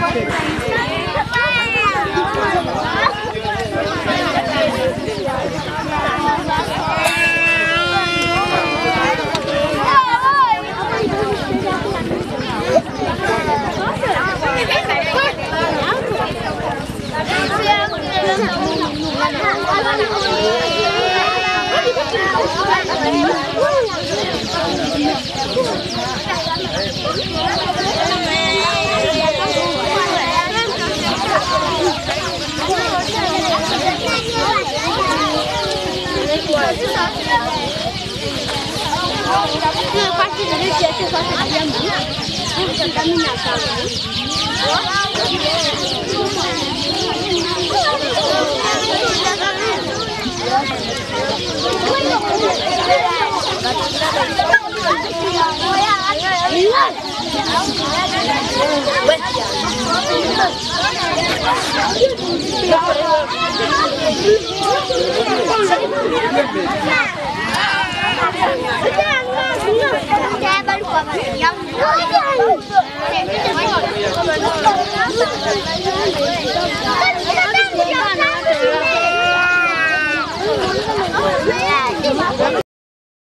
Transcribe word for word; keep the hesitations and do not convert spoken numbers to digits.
Hãy subscribe cho kênh Ghiền Mì Gõ để không bỏ lỡ những video hấp dẫn.